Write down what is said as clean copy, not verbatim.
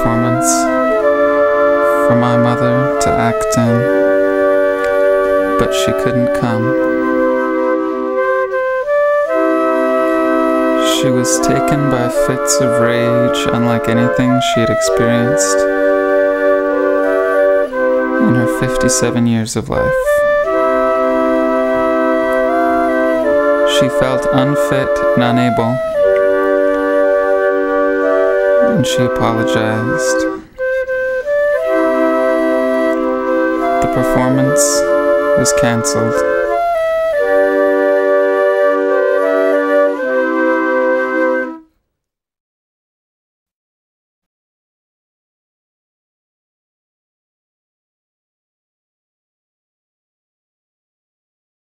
performance for my mother to act in, but she couldn't come. She was taken by fits of rage unlike anything she had experienced in her 57 years of life. She felt unfit and unable, and she apologized. The performance was canceled.